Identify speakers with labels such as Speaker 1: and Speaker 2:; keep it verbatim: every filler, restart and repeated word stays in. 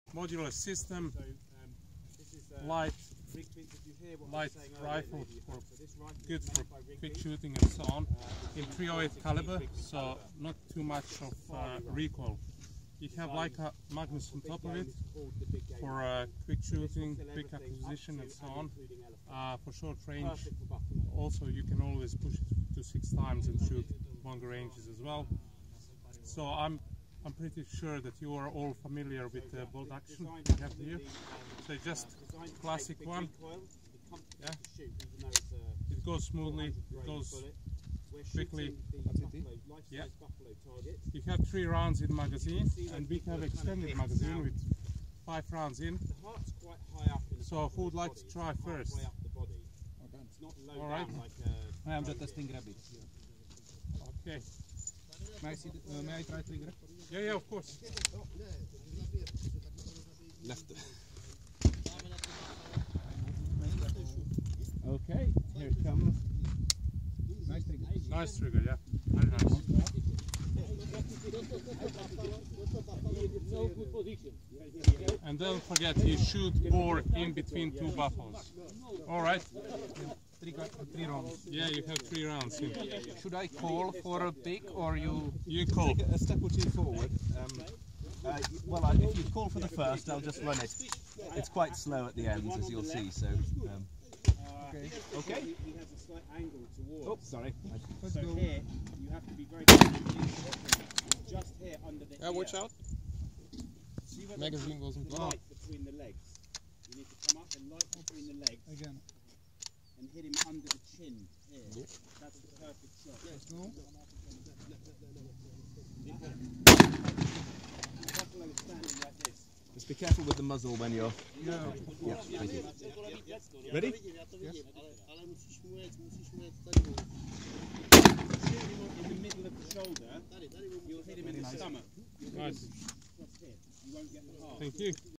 Speaker 1: modular system,
Speaker 2: So, um, this is, uh,
Speaker 1: light,
Speaker 2: Rigby, did you hear what I
Speaker 1: light
Speaker 2: was saying earlier,
Speaker 1: rifle
Speaker 2: maybe?
Speaker 1: for
Speaker 2: So this rifle
Speaker 1: good
Speaker 2: is
Speaker 1: for
Speaker 2: made by Rigby.
Speaker 1: quick shooting and so on.
Speaker 2: Uh,
Speaker 1: In
Speaker 2: it's
Speaker 1: three oh eight
Speaker 2: sixteen
Speaker 1: caliber,
Speaker 2: Rigby
Speaker 1: so
Speaker 2: caliber.
Speaker 1: not too much of uh, recoil. You have like a Magnus on
Speaker 2: Big
Speaker 1: top of
Speaker 2: game
Speaker 1: it
Speaker 2: is called the big game.
Speaker 1: for uh, quick
Speaker 2: So this will
Speaker 1: shooting,
Speaker 2: kill
Speaker 1: quick
Speaker 2: everything
Speaker 1: acquisition
Speaker 2: up
Speaker 1: and
Speaker 2: to
Speaker 1: so
Speaker 2: and
Speaker 1: on.
Speaker 2: including elephant.
Speaker 1: Uh, for short range,
Speaker 2: Perfect for buffalo.
Speaker 1: also you can always push it to six times and shoot longer ranges as well. So I'm I'm pretty sure that you are all familiar with the bolt action we have here. So just classic one. Yeah. It goes smoothly, it goes quickly. Yeah. You have three rounds in magazine, and we have extended magazine with five rounds in.
Speaker 2: The heart's quite high up in the
Speaker 1: So who would like to try first?
Speaker 2: way up the body. It's not low
Speaker 1: All right.
Speaker 2: down like a
Speaker 3: I am the testing rabbit.
Speaker 1: Okay.
Speaker 3: May I see the, uh, may I try trigger?
Speaker 1: Yeah, yeah, of course.
Speaker 3: Left.
Speaker 2: Okay, here it comes.
Speaker 3: Nice trigger.
Speaker 1: Nice trigger, yeah. Very nice. And don't forget, you shoot boar in between two buffaloes. All right.
Speaker 3: Three, three rounds.
Speaker 1: Yeah, you have three rounds. In.
Speaker 3: Should I call for a pick or you?
Speaker 1: You call.
Speaker 4: A step or two forward. Um, uh, well, I, if you call for the first, I'll just run it. It's quite slow at the ends, as you'll see. So, um,
Speaker 3: Okay.
Speaker 4: okay.
Speaker 2: He has a slight angle towards.
Speaker 4: Oh, sorry.
Speaker 3: Let's
Speaker 2: So
Speaker 3: go.
Speaker 2: here, you have to be very careful. Just here under the
Speaker 5: Yeah, watch
Speaker 2: ear.
Speaker 5: out.
Speaker 2: See where
Speaker 5: Magazine
Speaker 2: the,
Speaker 5: wasn't
Speaker 2: the
Speaker 5: blown.
Speaker 2: light between the legs. You need to come up and light between the legs
Speaker 3: Again.
Speaker 2: and hit him under the chin here.
Speaker 5: Yep.
Speaker 2: That's the perfect shot.
Speaker 3: Let's go.
Speaker 2: Buffalo is standing like this.
Speaker 4: Just be careful with the muzzle when you're.
Speaker 3: Yeah.
Speaker 4: Yeah, thank you.
Speaker 3: Yes.
Speaker 4: Ready?
Speaker 2: In the middle of the shoulder, you'll hit him in the stomach.
Speaker 1: Nice.
Speaker 2: Just here. You won't get the heart.
Speaker 1: Thank you.